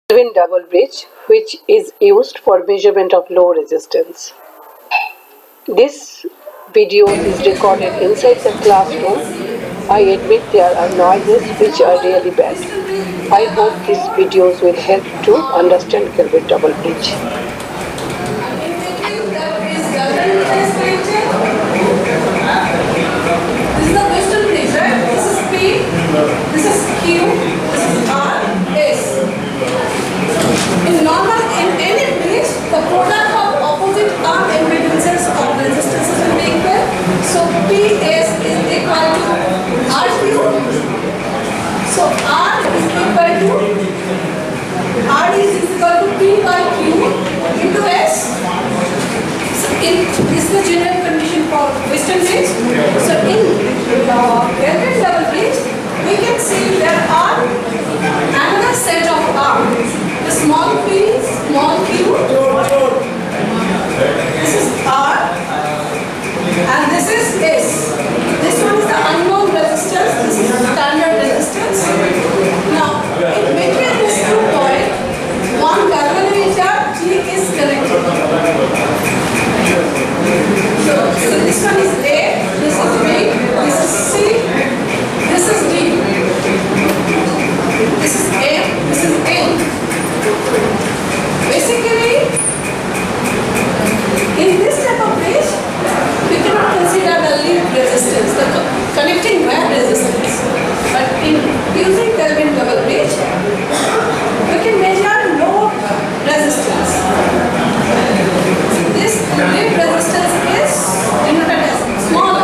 Kelvin Double Bridge, which is used for measurement of low resistance. This video is recorded inside the classroom. I admit there are noises which are really bad. I hope these videos will help to understand Kelvin Double Bridge. This is the Western bridge, right? This is P, this is Q, this is R, S. In any bridge, the product of opposite arm impedances or resistances will be equal. So PS is equal to RQ. So R is equal to P by Q into S. So this is the general condition for Western bridge. So in Kelvin Double Bridge, we can see there are another set of arms. The small p, small q. This is R and this is S. This one is the unknown resistance. This is the standard resistance. Now, in between these 2 points, one galvanometer G is connected. So this one is A, this is B, this is C, this is D, this is M, this is N. Basically, in this type of bridge, we cannot consider the lead resistance, the connecting wire resistance. But in using Kelvin Double Bridge, we can measure load resistance. This lead resistance is denoted as smaller.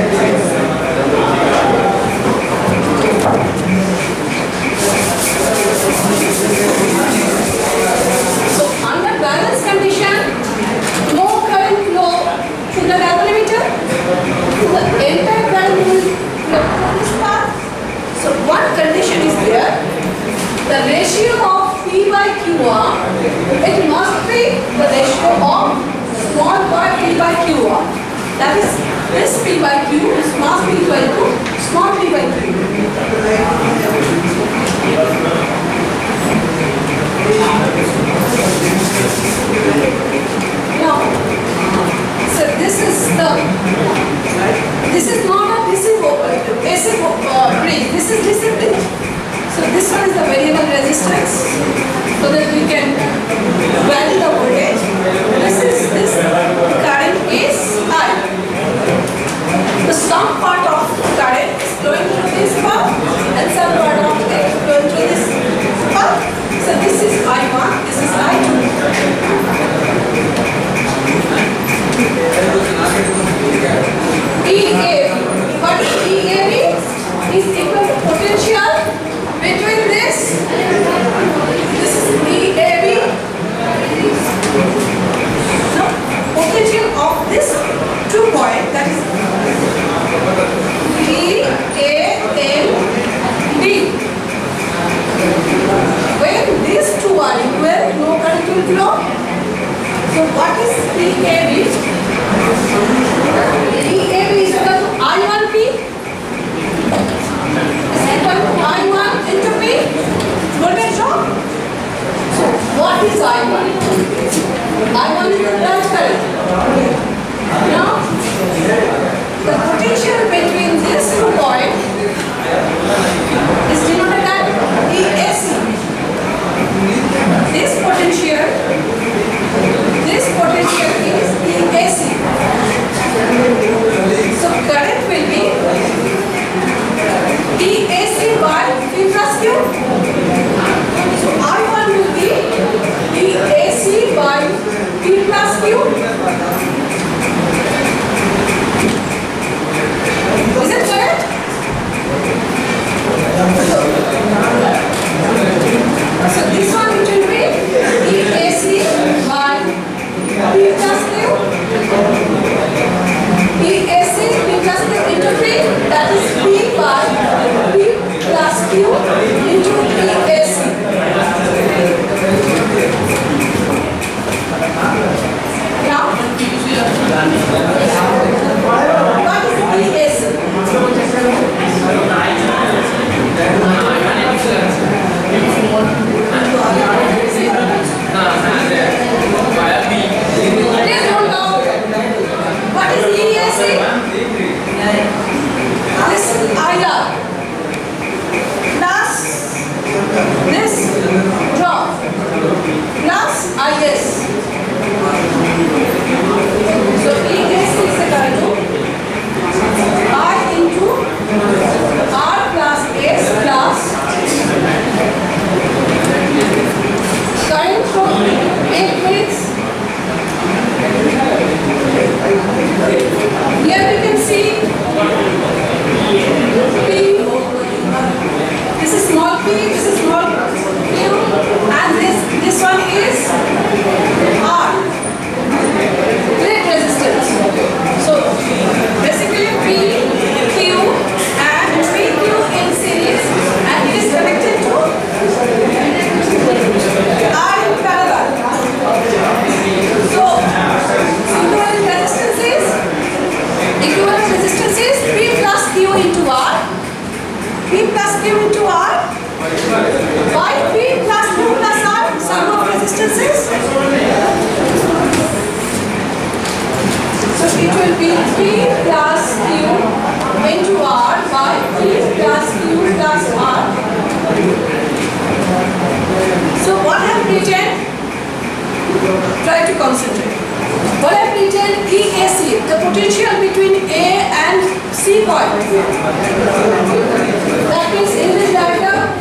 So under balance condition, no current flow to the galvanometer. The entire current will flow through this path. So one condition is there. The ratio of P by QR, it must be the ratio of small part P by QR. That is, this P by Q must be equal to small P by Q. Now, so this is not a DC bridge, this is DC bridge. So this one is the variable resistance so that we can vary the voltage. This current is I. So some part of current is flowing through this path and some part of it is flowing through this path. So this is I1, this is I2. EAB. What is EAB? Is equal to potential between this. This is EAB. No, potential of this 2 points, that is E, A, N, D. When these 2 are equal, no current will flow. So what is EAB? EAB is equal to I1P. Is equal to I1 into P. Voltage drop. So what is I1? I1 is the branch current. Now, the potential between these 2 points is denoted as EAC. This potential is EAC. to concentrate. What I've written EAC, the potential between A and C point. That means in this diagram,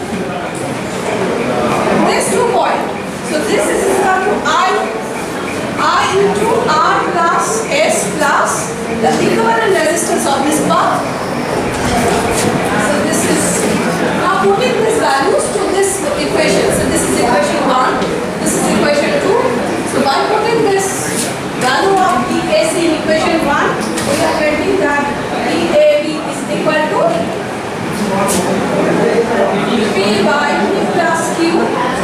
these 2 points. So this is equal to I into R plus S plus the equivalent resistance of this path. So this is, now putting these values to this equation. So this is equation 1, this is equation 2. So by putting this value of EAC in equation 1, we are getting that EAB is equal to P by P plus Q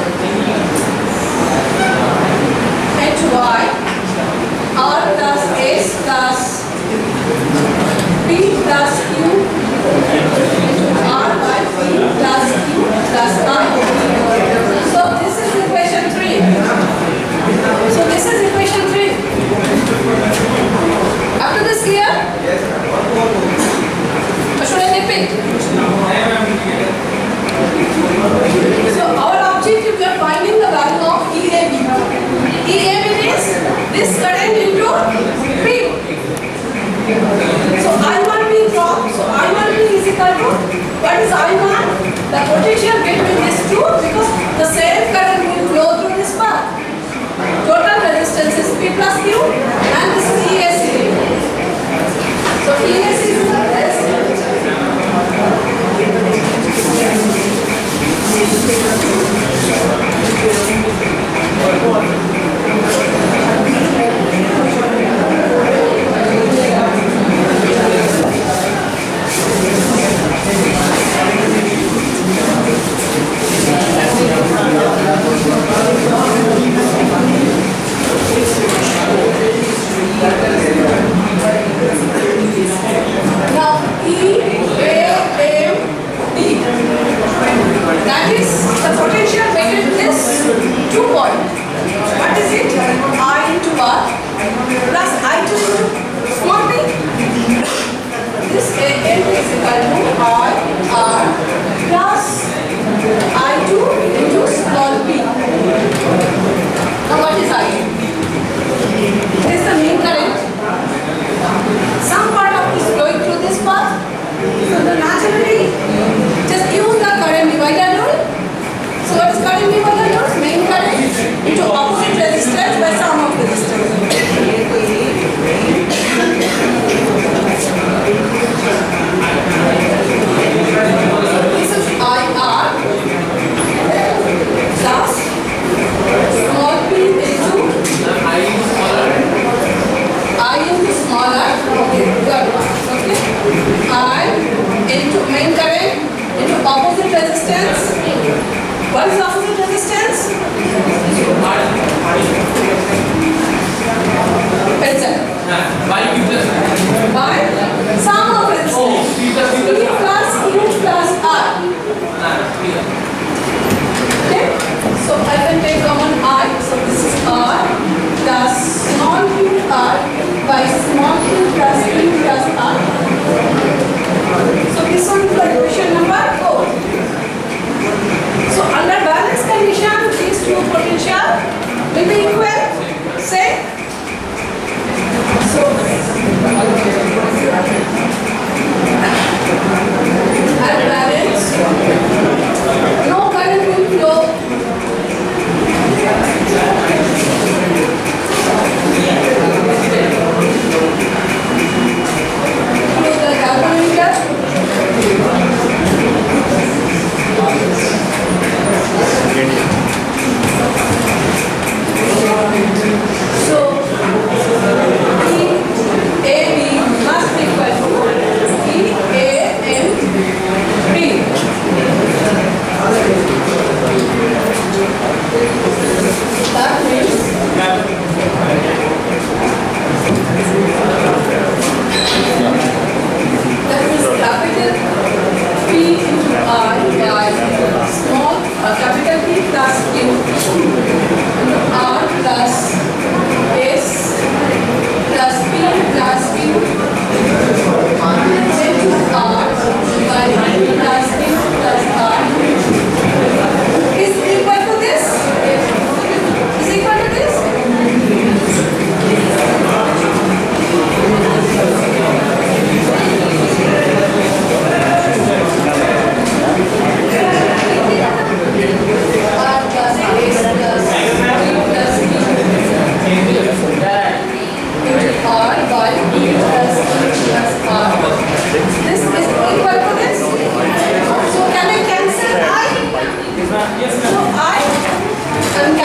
HY R plus S plus P plus Q into R by P plus Q plus I. So this is equation 3. So this is equation 3. After this clear? Or should I repeat? So our objective, we are finding the value of EAB. EAB is this current into P. So I1 being dropped. So I1 is equal to, what is I1? The potential between these two, because the same current will flow through this path. Total resistance is P plus Q and this is EAC. So EAC is this.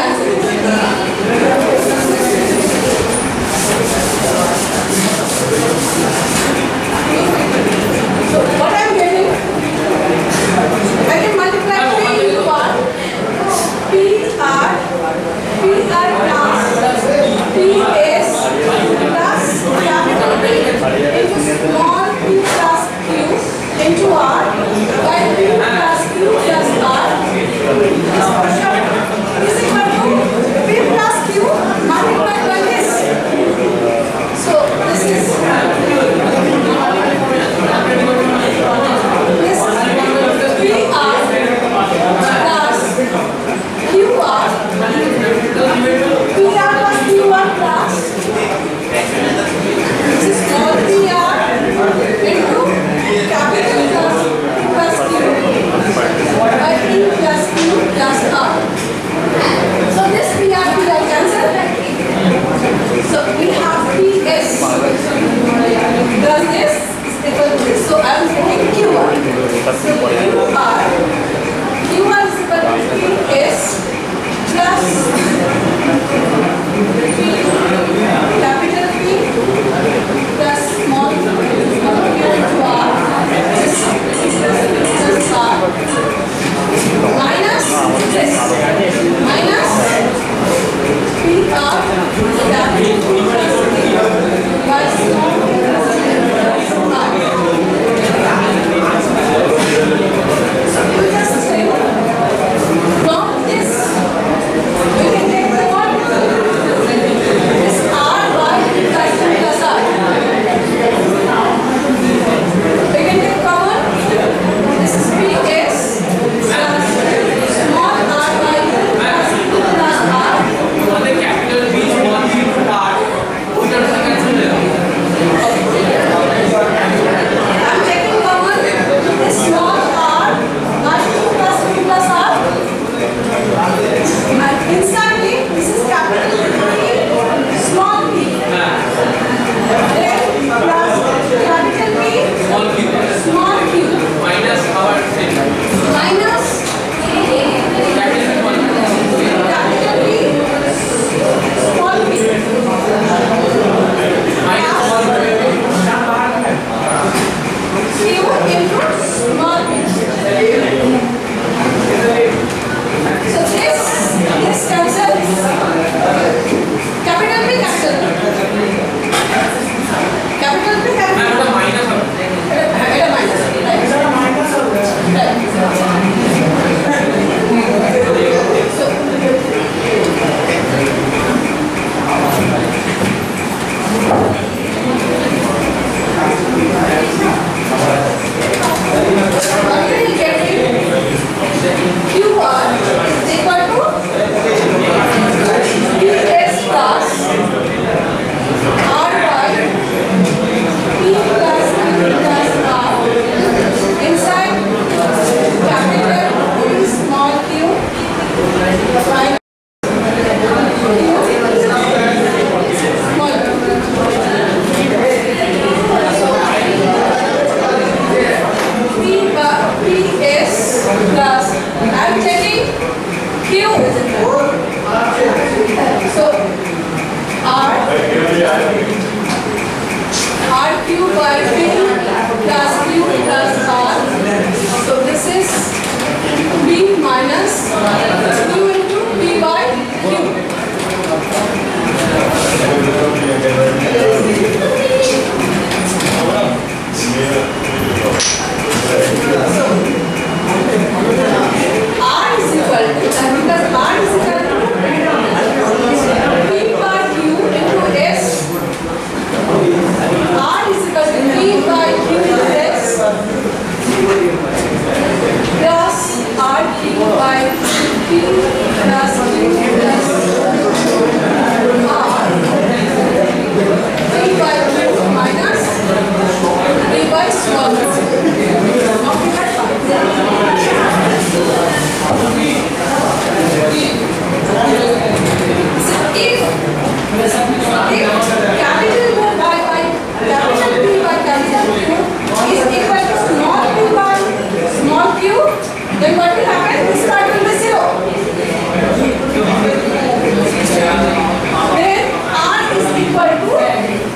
So what I am getting, I can multiply 3 into 1. PR plus PS plus capital P into small p plus q into R by P plus Q plus R is equal to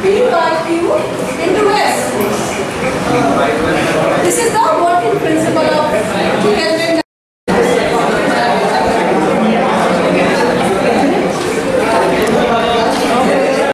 P by Q into S.